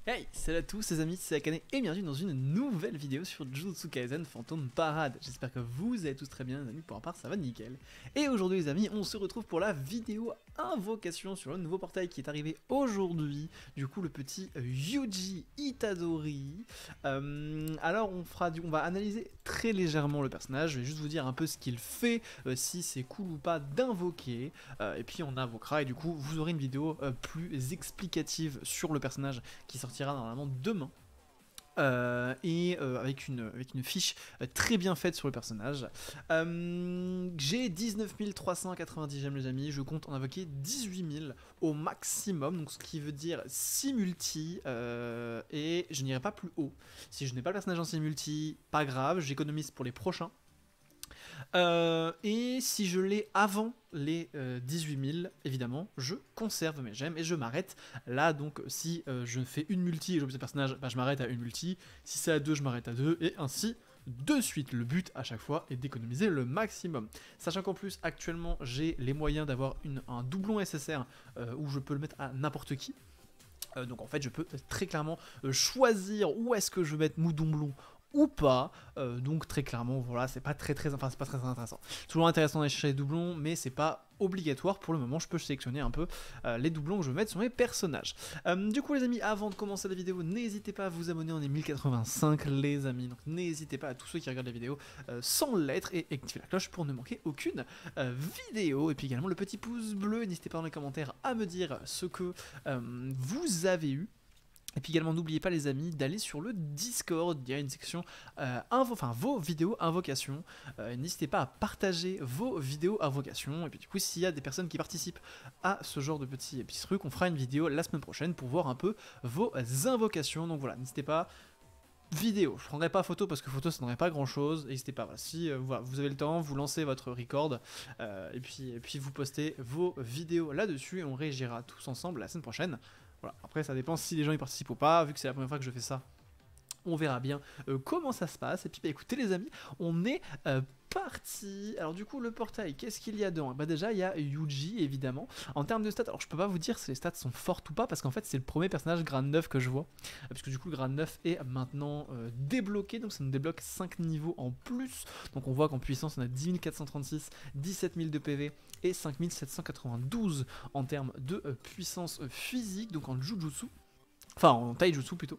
Hey, salut à tous les amis, c'est Akane et bienvenue dans une nouvelle vidéo sur Jujutsu Kaisen Phantom Parade. J'espère que vous allez tous très bien les amis, pour ma part ça va nickel. Et aujourd'hui les amis, on se retrouve pour la vidéo invocation sur le nouveau portail qui est arrivé aujourd'hui. Du coup le petit Yuji Itadori. Alors on va analyser très légèrement le personnage, je vais juste vous dire un peu ce qu'il fait, si c'est cool ou pas d'invoquer. Et puis on invoquera et du coup vous aurez une vidéo plus explicative sur le personnage qui sortira normalement demain. Avec une fiche très bien faite sur le personnage. J'ai 19 390 gemmes les amis, je compte en invoquer 18 000 au maximum, donc ce qui veut dire 6 multi, et je n'irai pas plus haut. Si je n'ai pas le personnage en 6 multi, pas grave, j'économise pour les prochains. Et si je l'ai avant les 18 000, évidemment, je conserve mes gemmes et je m'arrête là. Donc si je fais une multi et j'obtiens ce personnage, bah, je m'arrête à une multi. Si c'est à 2, je m'arrête à 2 et ainsi de suite. Le but à chaque fois est d'économiser le maximum. Sachant qu'en plus, actuellement, j'ai les moyens d'avoir un doublon SSR où je peux le mettre à n'importe qui. Donc en fait, je peux très clairement choisir où est-ce que je vais mettre mon doublon ou pas, donc très clairement voilà, c'est pas très intéressant. Toujours intéressant d'aller chercher les doublons, mais c'est pas obligatoire pour le moment. Je peux sélectionner un peu les doublons que je veux mettre sur mes personnages. Du coup les amis, avant de commencer la vidéo, n'hésitez pas à vous abonner, on est 1085 les amis, donc n'hésitez pas à tous ceux qui regardent la vidéo sans l'être et activer la cloche pour ne manquer aucune vidéo, et puis également le petit pouce bleu. N'hésitez pas dans les commentaires à me dire ce que vous avez eu. Et puis également n'oubliez pas les amis d'aller sur le Discord, il y a une section vos vidéos invocations, n'hésitez pas à partager vos vidéos invocations, et puis du coup s'il y a des personnes qui participent à ce genre de petits trucs, on fera une vidéo la semaine prochaine pour voir un peu vos invocations, donc voilà, n'hésitez pas. Vidéo, je prendrai pas photo parce que photo ça n'aurait pas grand chose, n'hésitez pas, voilà. Si voilà, vous avez le temps, vous lancez votre record et puis vous postez vos vidéos là-dessus et on réagira tous ensemble la semaine prochaine. Voilà. Après ça dépend si les gens y participent ou pas, vu que c'est la première fois que je fais ça. On verra bien comment ça se passe. Et puis bah, écoutez les amis, on est parti. Alors du coup le portail, qu'est-ce qu'il y a dedans? Bah déjà il y a Yuji évidemment. En termes de stats, alors je peux pas vous dire si les stats sont fortes ou pas, parce qu'en fait c'est le premier personnage grade 9 que je vois. Parce que du coup le grade 9 est maintenant débloqué, donc ça nous débloque 5 niveaux en plus. Donc on voit qu'en puissance on a 10 436, 17 000 de PV et 5 792 en termes de puissance physique, donc en Jujutsu. Enfin, en taijutsu plutôt.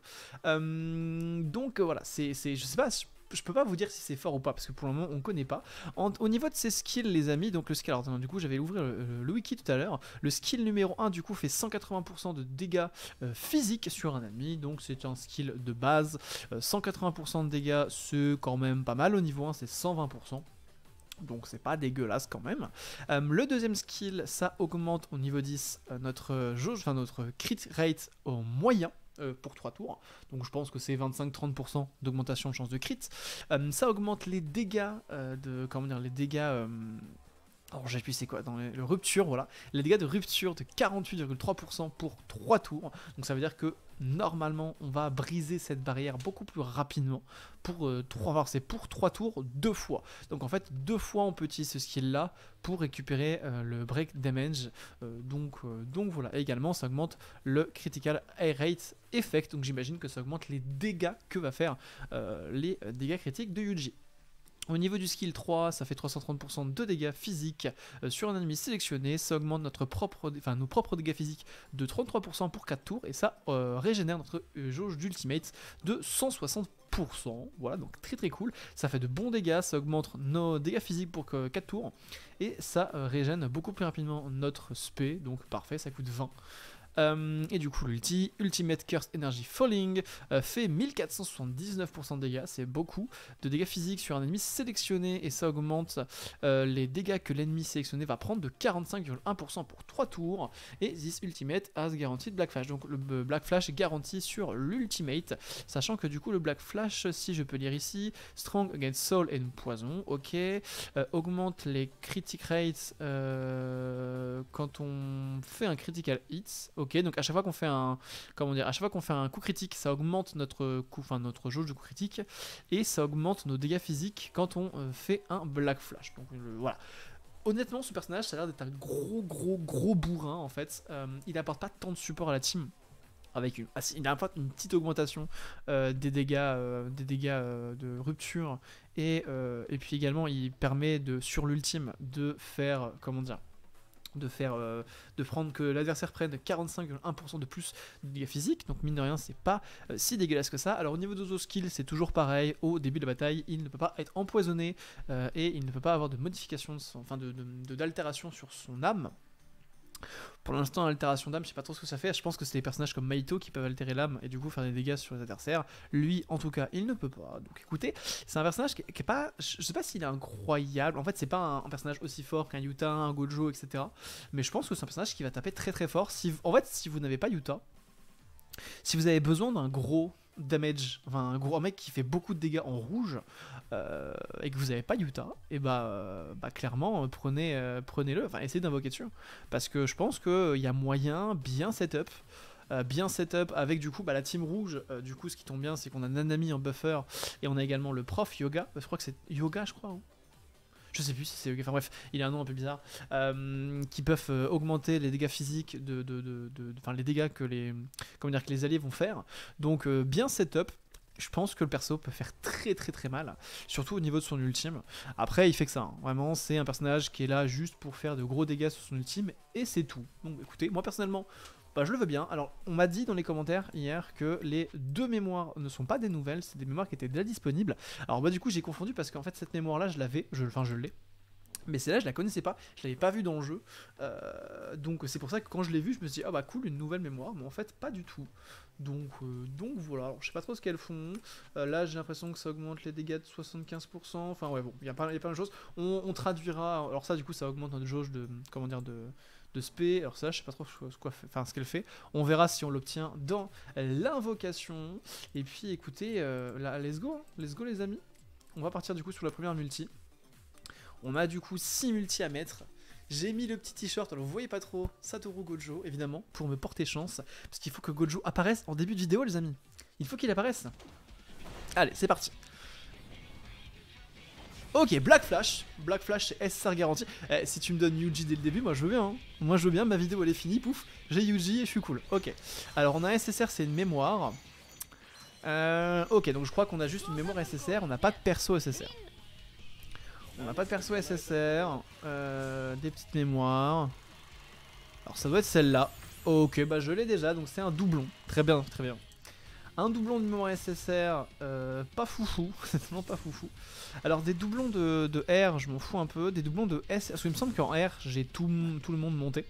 Donc voilà, je sais pas, je peux pas vous dire si c'est fort ou pas, parce que pour le moment on connaît pas. Au niveau de ses skills les amis, donc le skill, alors du coup j'avais ouvert le wiki tout à l'heure. Le skill numéro 1 du coup fait 180% de dégâts physiques sur un ennemi, donc c'est un skill de base. 180% de dégâts, c'est quand même pas mal. Au niveau 1 c'est 120%. Donc c'est pas dégueulasse quand même. Le deuxième skill, ça augmente au niveau 10 notre jauge, enfin notre crit rate au moyen pour 3 tours. Donc je pense que c'est 25-30% d'augmentation de chance de crit. Ça augmente les dégâts les dégâts. Alors j'ai appuyé c'est quoi dans le rupture, voilà. Les dégâts de rupture de 48,3% pour 3 tours. Donc ça veut dire que normalement on va briser cette barrière beaucoup plus rapidement pour 3 tours 2 fois. Donc en fait 2 fois on peut utiliser ce skill là pour récupérer le break damage. Donc voilà. Et également ça augmente le critical high rate effect. Donc j'imagine que ça augmente les dégâts que va faire les dégâts critiques de Yuji. Au niveau du skill 3, ça fait 330% de dégâts physiques sur un ennemi sélectionné. Ça augmente nos propres dégâts physiques de 33% pour 4 tours. Et ça régénère notre jauge d'ultimate de 160%. Voilà, donc très très cool. Ça fait de bons dégâts, ça augmente nos dégâts physiques pour 4 tours. Et ça régène beaucoup plus rapidement notre spé. Donc parfait, ça coûte 20. Et du coup Ultimate Curse Energy Falling fait 1479% de dégâts, c'est beaucoup de dégâts physiques sur un ennemi sélectionné, et ça augmente les dégâts que l'ennemi sélectionné va prendre de 45,1% pour 3 tours. Et this Ultimate has guaranteed Black Flash, donc le Black Flash est garanti sur l'Ultimate, sachant que du coup le Black Flash, si je peux lire ici, Strong Against Soul and Poison, ok, augmente les critic rates quand on fait un critical hit. Ok, donc à chaque fois qu'on fait un coup critique, ça augmente notre jauge de coup critique, et ça augmente nos dégâts physiques quand on fait un Black Flash. Donc voilà. Honnêtement, ce personnage, ça a l'air d'être un gros bourrin en fait. Il apporte pas tant de support à la team. avec il a une petite augmentation des dégâts, de rupture, et puis également il permet sur l'ultime de faire, comment dire, de prendre que l'adversaire prenne 45,1% de plus de dégâts physiques, donc mine de rien c'est pas si dégueulasse que ça. Alors au niveau de nos skills c'est toujours pareil, au début de la bataille il ne peut pas être empoisonné et il ne peut pas avoir de modification, d'altération sur son âme. Pour l'instant, altération d'âme, je sais pas trop ce que ça fait. Je pense que c'est des personnages comme Maito qui peuvent altérer l'âme et du coup faire des dégâts sur les adversaires. Lui, en tout cas, il ne peut pas. Donc écoutez, c'est un personnage qui est pas. Je sais pas s'il est incroyable. En fait, c'est pas un personnage aussi fort qu'un Yuta, un Gojo, etc. Mais je pense que c'est un personnage qui va taper très très fort. En fait, si vous n'avez pas Yuta, si vous avez besoin d'un gros damage, enfin un gros mec qui fait beaucoup de dégâts en rouge, et que vous n'avez pas Yuta, et bah clairement prenez-le, enfin essayez d'invoquer dessus, parce que je pense qu'il y a moyen bien setup. Avec du coup la team rouge. Du coup ce qui tombe bien c'est qu'on a Nanami en buffer et on a également le prof Yoga, je crois que c'est Yoga, je crois, hein. Je sais plus si c'est Yoga, enfin bref, il a un nom un peu bizarre, qui peuvent augmenter les dégâts physiques, enfin les dégâts que les alliés vont faire. Donc bien setup. Je pense que le perso peut faire très très très mal, surtout au niveau de son ultime. Après il fait que ça, hein. Vraiment c'est un personnage qui est là juste pour faire de gros dégâts sur son ultime et c'est tout. Donc écoutez, moi personnellement, je le veux bien. Alors on m'a dit dans les commentaires hier que les 2 mémoires ne sont pas des nouvelles, c'est des mémoires qui étaient déjà disponibles. Alors du coup j'ai confondu parce qu'en fait cette mémoire là je l'avais, je l'ai. Mais celle-là, je la connaissais pas, je l'avais pas vue dans le jeu. Donc c'est pour ça que quand je l'ai vue, je me suis dit, ah bah cool, une nouvelle mémoire, mais en fait, pas du tout. Donc voilà, alors, je sais pas trop ce qu'elles font. Là, j'ai l'impression que ça augmente les dégâts de 75%. Enfin, ouais, bon, il y a plein de choses. On traduira. Alors, ça, du coup, ça augmente notre jauge de. Comment dire, de spé. Alors, ça, je sais pas trop ce qu'elle fait. On verra si on l'obtient dans l'invocation. Et puis, écoutez, là, let's go, hein. Let's go, les amis. On va partir du coup sur la première multi. On a du coup 6 multi à mettre. J'ai mis le petit t-shirt, alors vous voyez pas trop, Satoru Gojo, évidemment, pour me porter chance. Parce qu'il faut que Gojo apparaisse en début de vidéo, les amis. Il faut qu'il apparaisse. Allez, c'est parti. Ok, Black Flash. Black Flash, c'est SSR garanti. Si tu me donnes Yuji dès le début, moi je veux bien. Hein. Moi je veux bien, ma vidéo elle est finie, pouf. J'ai Yuji et je suis cool. Ok. Alors on a SSR, c'est une mémoire. Ok, donc je crois qu'on a juste une mémoire SSR, on n'a pas de perso SSR. On n'a pas de perso SSR, des petites mémoires. Alors ça doit être celle-là. Ok, bah je l'ai déjà, donc c'est un doublon. Très bien, très bien. Un doublon de mémoire SSR, pas foufou, c'est tellement pas foufou. Alors des doublons de R, je m'en fous un peu. Des doublons de S, parce qu'il me semble qu'en R, j'ai tout le monde monté.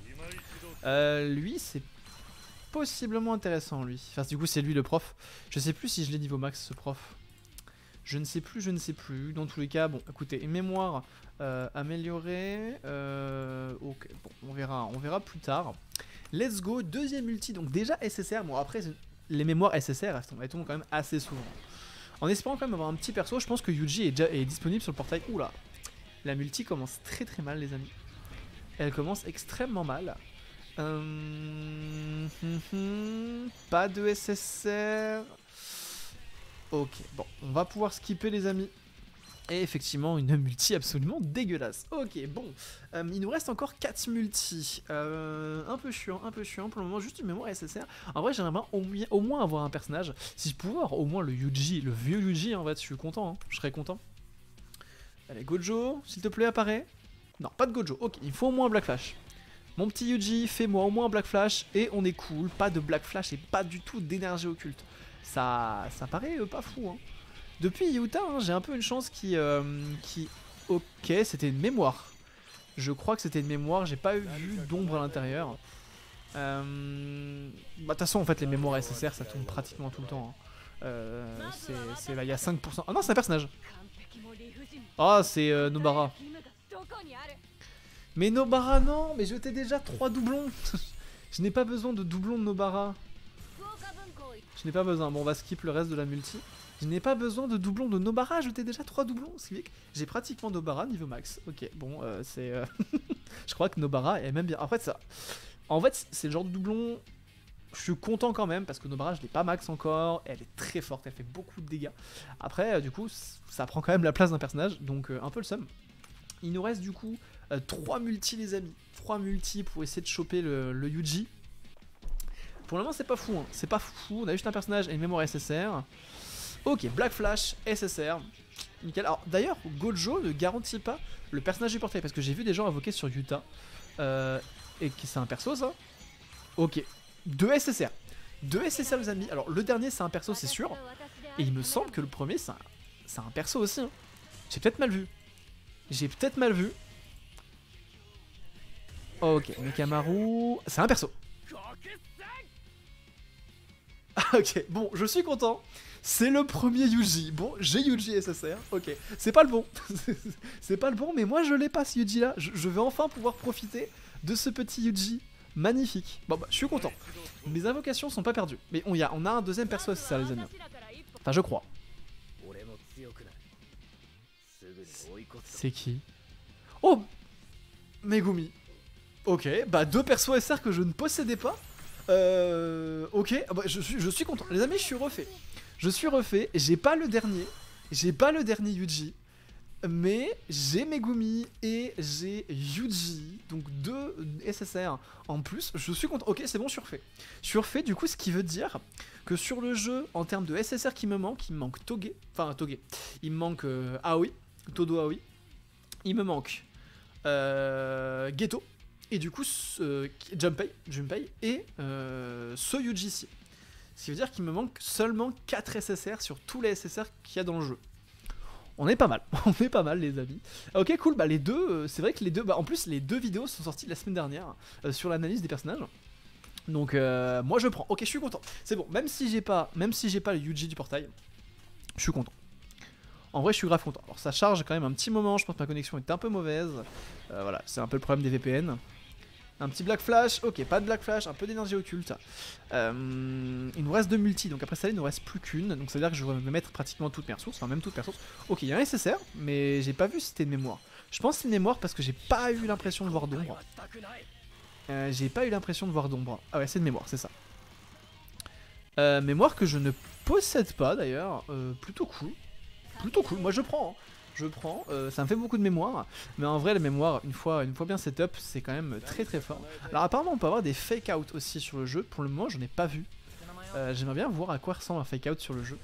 Lui, c'est possiblement intéressant, lui. Enfin, du coup, c'est lui le prof. Je sais plus si je l'ai niveau max, ce prof. Je ne sais plus. Dans tous les cas, bon, écoutez, mémoire améliorée. Ok, bon, on verra plus tard. Let's go, deuxième ulti. Donc déjà SSR. Bon, après, les mémoires SSR, elles tombent quand même assez souvent. En espérant quand même avoir un petit perso, je pense que Yuji est disponible sur le portail. Oula, la multi commence très très mal, les amis. Elle commence extrêmement mal. Pas de SSR. Ok, bon, on va pouvoir skipper, les amis. Et effectivement, une multi absolument dégueulasse. Ok, bon, il nous reste encore 4 multi. Un peu chiant pour le moment, juste une mémoire SSR. En vrai, j'aimerais au moins avoir un personnage. Si je pouvais avoir au moins le Yuji, le vieux Yuji, en fait, je suis content, hein. Je serais content. Allez, Gojo, s'il te plaît, apparaît. Non, pas de Gojo. Ok, il faut au moins un Black Flash. Mon petit Yuji, fais-moi au moins un Black Flash et on est cool. Pas de Black Flash et pas du tout d'énergie occulte. Ça paraît pas fou, hein. Depuis Yuta, hein, j'ai un peu une chance qui... Ok, c'était une mémoire. Je crois que c'était une mémoire, j'ai pas vu d'ombre à l'intérieur. Bah de toute façon, en fait, les mémoires SSR, ça tombe pratiquement tout le temps, hein. C'est là, il y a 5%. Ah non, c'est un personnage. Ah, c'est Nobara. Mais Nobara, non. Mais je t'ai déjà 3 doublons. Je n'ai pas besoin de doublons de Nobara. Je n'ai pas besoin. Bon, on va skip le reste de la multi. Je n'ai pas besoin de doublons de Nobara. Je t'ai déjà 3 doublons. J'ai pratiquement Nobara niveau max. Ok, bon, c'est... je crois que Nobara est même bien. Après, ça... En fait, c'est le genre de doublon... Je suis content quand même parce que Nobara, je l'ai pas max encore. Elle est très forte, elle fait beaucoup de dégâts. Après, du coup, ça prend quand même la place d'un personnage. Donc, un peu le seum. Il nous reste du coup 3 multi, les amis. 3 multi pour essayer de choper le Yuji. Pour le moment, c'est pas fou, hein. C'est pas fou. On a juste un personnage et une mémoire SSR. Ok, Black Flash, SSR. Nickel. Alors, d'ailleurs, Gojo ne garantit pas le personnage du portail parce que j'ai vu des gens invoquer sur Yuta. Et que c'est un perso, ça. Ok. 2 SSR. 2 SSR, les amis. Alors, le dernier, c'est un perso, c'est sûr. Et il me semble que le premier, c'est un perso aussi. Hein. J'ai peut-être mal vu. J'ai peut-être mal vu. Ok, Mekamaru. C'est un perso. Ok, bon, je suis content. C'est le premier Yuji. Bon, j'ai Yuji SSR. Ok, c'est pas le bon. C'est pas le bon, mais moi je l'ai pas ce Yuji là. Je vais enfin pouvoir profiter de ce petit Yuji magnifique. Bon, bah, je suis content. Mes invocations sont pas perdues. Mais on a un deuxième perso SSR, les amis. Enfin, je crois. C'est qui? Oh, Megumi. Ok, bah 2 persos SR que je ne possédais pas. Ok, bah, je suis content. Les amis, je suis refait. Je suis refait. J'ai pas le dernier. J'ai pas le dernier Yuji. Mais j'ai Megumi et j'ai Yuji. Donc 2 SSR en plus. Je suis content. Ok, c'est bon, je suis refait. Je suis refait, du coup, ce qui veut dire que sur le jeu, en termes de SSR qui me manque, il me manque Toge. Enfin, Toge. Il me manque Aoi. Todo Aoi. Il me manque Geto. Et du coup, Junpei et ce Yuji ici. Ce qui veut dire qu'il me manque seulement 4 SSR sur tous les SSR qu'il y a dans le jeu. On est pas mal, on est pas mal les amis. Ok cool, bah les deux, c'est vrai que les deux, bah en plus les 2 vidéos sont sorties la semaine dernière sur l'analyse des personnages. Donc moi je prends, ok je suis content. C'est bon, même si j'ai pas le Yuji du portail, je suis content. En vrai je suis grave content. Alors ça charge quand même un petit moment, je pense que ma connexion est un peu mauvaise. Voilà, c'est un peu le problème des VPN. Un petit Black Flash, ok, pas de Black Flash, un peu d'énergie occulte. Il nous reste 2 multi, donc après ça, il nous reste plus qu'une. Donc ça veut dire que je vais me mettre pratiquement toutes mes ressources, enfin même toutes mes ressources. Ok, il y a un SSR, mais j'ai pas vu si c'était une mémoire. Je pense que c'est une mémoire parce que j'ai pas eu l'impression de voir d'ombre. J'ai pas eu l'impression de voir d'ombre. Ah ouais, c'est une mémoire, c'est ça. Mémoire que je ne possède pas d'ailleurs, plutôt cool. Plutôt cool, moi je prends. Hein. Je prends, ça me fait beaucoup de mémoire, mais en vrai la mémoire, une fois bien setup, c'est quand même très très fort. Alors apparemment on peut avoir des fake out aussi sur le jeu, pour le moment je n'ai pas vu. J'aimerais bien voir à quoi ressemble un fake out sur le jeu.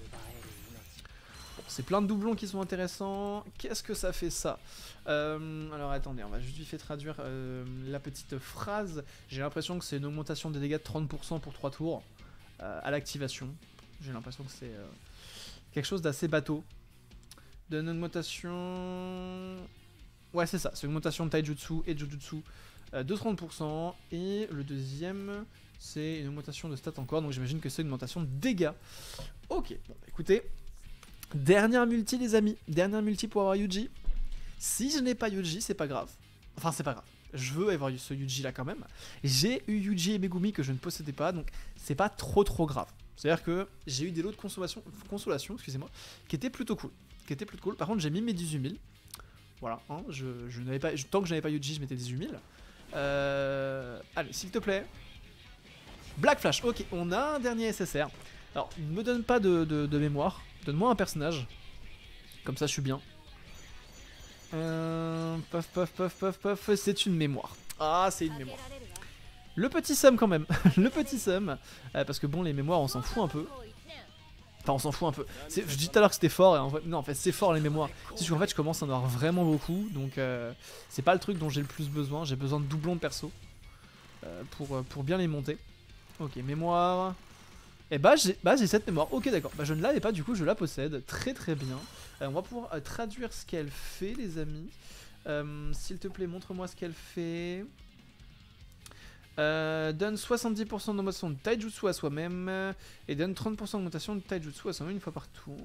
Bon, c'est plein de doublons qui sont intéressants, qu'est-ce que ça fait ça? Alors attendez, on va juste vite fait traduire la petite phrase. J'ai l'impression que c'est une augmentation des dégâts de 30% pour 3 tours à l'activation. J'ai l'impression que c'est quelque chose d'assez bateau. D'une augmentation... Ouais c'est ça, c'est une augmentation de Taijutsu et Jujutsu de 30%. Et le deuxième, c'est une augmentation de stats encore, donc j'imagine que c'est une augmentation de dégâts. Ok, bon écoutez, dernière multi les amis, dernière multi pour avoir Yuji. Si je n'ai pas Yuji, c'est pas grave. Enfin c'est pas grave, je veux avoir ce Yuji là quand même. J'ai eu Yuji et Megumi que je ne possédais pas, donc c'est pas trop grave. C'est-à-dire que j'ai eu des lots de consolation, excusez-moi, qui étaient plutôt cool. Par contre, j'ai mis mes 18 000. Voilà, hein, tant que je n'avais pas Yuji, je mettais 18 000. Allez, s'il te plaît. Black Flash, ok, on a un dernier SSR. Alors, ne me donne pas de mémoire. Donne-moi un personnage. Comme ça, je suis bien. Paf, c'est une mémoire. Ah, c'est une mémoire. Le petit Sum quand même. Le petit Sum. Parce que bon, les mémoires, on s'en fout un peu. Enfin, on s'en fout un peu. Je dis tout à l'heure que c'était fort, et en vrai, non, en fait, c'est fort les mémoires. C'est qu'en fait, je commence à en avoir vraiment beaucoup, donc c'est pas le truc dont j'ai le plus besoin. J'ai besoin de doublons de perso pour bien les monter. Ok, mémoire. Et bah, j'ai cette mémoire. Ok, d'accord. Bah, je ne l'avais pas, du coup, je la possède. Très bien. On va pouvoir traduire ce qu'elle fait, les amis. S'il te plaît, montre-moi ce qu'elle fait. Donne 70% d'augmentation de taijutsu à soi-même et donne 30% d'augmentation de taijutsu à soi-même une fois par tour.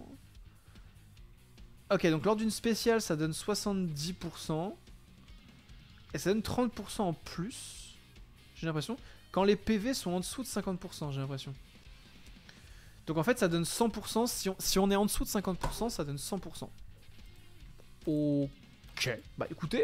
Ok, donc lors d'une spéciale, ça donne 70% et ça donne 30% en plus. J'ai l'impression. Quand les PV sont en dessous de 50%, j'ai l'impression. Donc en fait, ça donne 100%. Si on est en dessous de 50%, ça donne 100%. Ok. Bah écoutez.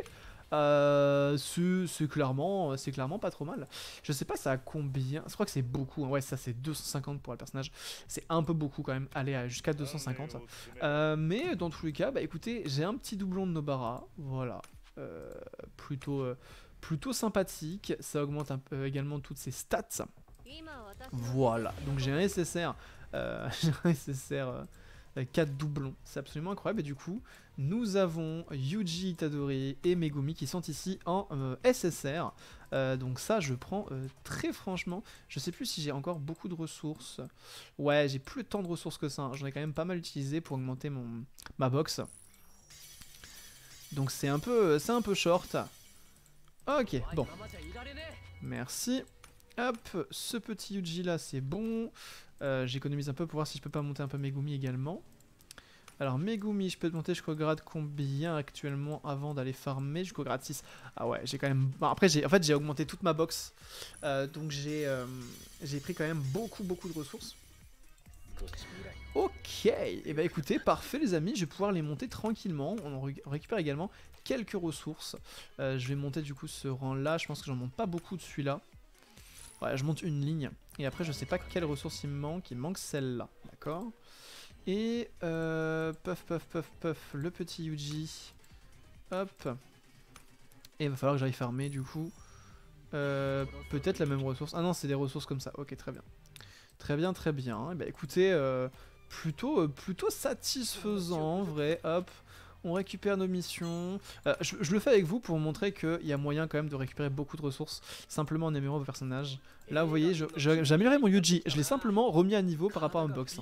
C'est clairement pas trop mal. Je sais pas ça a combien. Je crois que c'est beaucoup. Ouais, ça c'est 250 pour le personnage. C'est un peu beaucoup quand même. Aller jusqu'à 250. Mais dans tous les cas, bah écoutez, j'ai un petit doublon de Nobara. Voilà. Plutôt sympathique. Ça augmente un peu également toutes ses stats. Voilà, donc j'ai un SSR, j'ai un SSR 4 doublons, c'est absolument incroyable. Et du coup, nous avons Yuji Itadori et Megumi qui sont ici en SSR. Donc ça, je prends très franchement. Je sais plus si j'ai encore beaucoup de ressources. Ouais, j'ai plus tant de ressources que ça, hein. J'en ai quand même pas mal utilisé pour augmenter ma box. Donc c'est un peu short. Ok, bon. Merci. Hop, ce petit Yuji là, c'est bon. J'économise un peu pour voir si je peux pas monter un peu Megumi également. Alors Megumi, je peux monter jusqu'au grade combien actuellement avant d'aller farmer? Jusqu'au grade 6. Ah ouais, j'ai quand même... Bon, après, en fait, j'ai augmenté toute ma box. Donc j'ai pris quand même beaucoup de ressources. Ok, et bah écoutez, parfait les amis, je vais pouvoir les monter tranquillement. On récupère également quelques ressources. Je vais monter du coup ce rang là, je pense que j'en monte pas beaucoup de celui-là. Ouais, je monte une ligne. Et après, je sais pas quelle ressource il me manque celle-là, d'accord. Et puff, le petit Yuji. Hop. Et il va falloir que j'aille farmer du coup. Peut-être la même ressource. Ah non, c'est des ressources comme ça. Ok, très bien. Très bien. Et bah écoutez, plutôt satisfaisant en vrai. Hop. On récupère nos missions. Je le fais avec vous pour vous montrer qu'il y a moyen quand même de récupérer beaucoup de ressources simplement en améliorant vos personnages. Là, vous voyez, j'ai amélioré mon Yuji. Je l'ai simplement remis à niveau par rapport à ma box.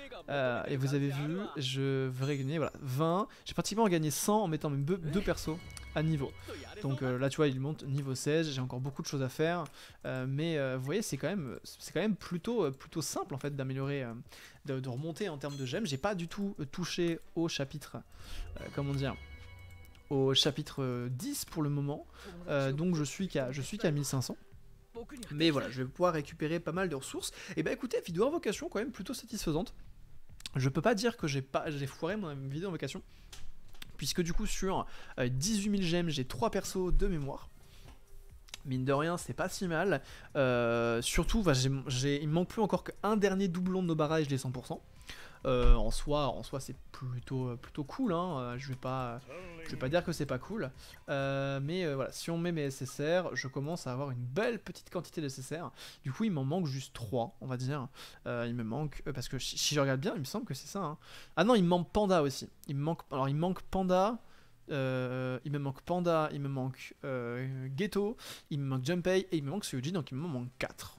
Et vous avez vu, je vais gagner voilà, 20. J'ai pratiquement gagné 100 en mettant mes deux persos à niveau. Donc là, tu vois, il monte niveau 16. J'ai encore beaucoup de choses à faire. Mais vous voyez, c'est quand même plutôt simple en fait d'améliorer, de remonter en termes de gemmes. J'ai pas du tout touché au chapitre, comment dire, au chapitre 10 pour le moment. Donc je suis qu'à 1500. Mais voilà, je vais pouvoir récupérer pas mal de ressources. Et bah écoutez, vidéo invocation quand même plutôt satisfaisante. Je peux pas dire que j'ai foiré mon vidéo invocation, puisque du coup sur 18 000 gemmes, j'ai 3 persos de mémoire. Mine de rien, c'est pas si mal. Surtout, bah, il me manque plus encore qu'un dernier doublon de Nobara et je l'ai 100%. En soi c'est plutôt cool, hein. Je vais pas dire que c'est pas cool, mais voilà, si on met mes SSR, je commence à avoir une belle petite quantité de SSR. Du coup il m'en manque juste 3 on va dire. Il me manque, parce que si je regarde bien il me semble que c'est ça, hein. Ah non, il me manque Panda aussi, il me manque Panda. Il me manque Panda, il me manque Ghetto, il me manque Junpei et il me manque Suyoji, donc il me manque 4.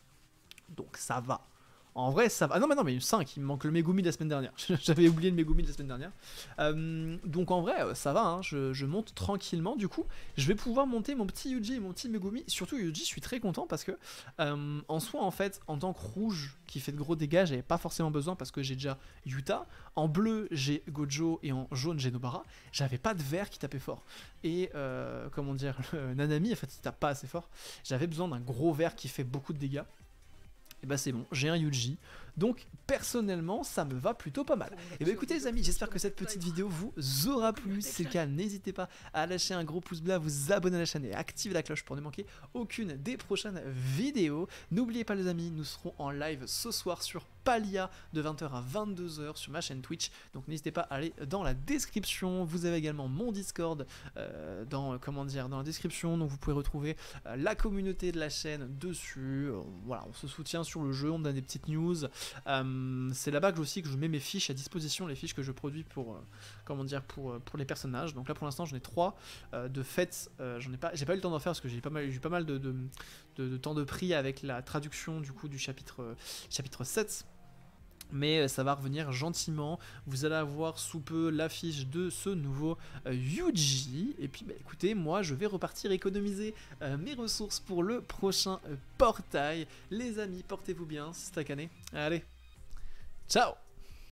Donc ça va. En vrai, ça va. Ah non, mais 5, il me manque le Megumi de la semaine dernière. J'avais oublié le Megumi de la semaine dernière. Donc en vrai, ça va, hein. Je monte tranquillement. Du coup, je vais pouvoir monter mon petit Yuji et mon petit Megumi. Surtout Yuji, je suis très content parce que, en soi, en fait, en tant que rouge qui fait de gros dégâts, j'avais pas forcément besoin parce que j'ai déjà Yuta. En bleu, j'ai Gojo et en jaune, j'ai Nobara. J'avais pas de vert qui tapait fort. Et, comment dire, Nanami, en fait, il tape pas assez fort. J'avais besoin d'un gros vert qui fait beaucoup de dégâts. Et bah c'est bon, j'ai un Yuji, donc personnellement ça me va plutôt pas mal. Et bah écoutez les amis, j'espère que cette petite vidéo vous aura plu. Si c'est le cas, n'hésitez pas à lâcher un gros pouce bleu, à vous abonner à la chaîne et à activer la cloche pour ne manquer aucune des prochaines vidéos. N'oubliez pas les amis, nous serons en live ce soir sur Palia de 20h à 22h sur ma chaîne Twitch, donc n'hésitez pas à aller dans la description. Vous avez également mon Discord dans la description, donc vous pouvez retrouver la communauté de la chaîne dessus. Voilà, on se soutient sur le jeu, on donne des petites news. C'est là-bas que aussi que je mets mes fiches à disposition, les fiches que je produis pour pour les personnages. Donc là pour l'instant j'en ai 3 de fait, j'ai pas eu le temps d'en faire parce que j'ai pas mal de temps de prix avec la traduction du coup du chapitre 7. Mais ça va revenir gentiment. Vous allez avoir sous peu l'affiche de ce nouveau Yuji. Et puis bah, écoutez, moi je vais repartir économiser mes ressources pour le prochain portail. Les amis, portez-vous bien, c'est Stakane. Allez, ciao!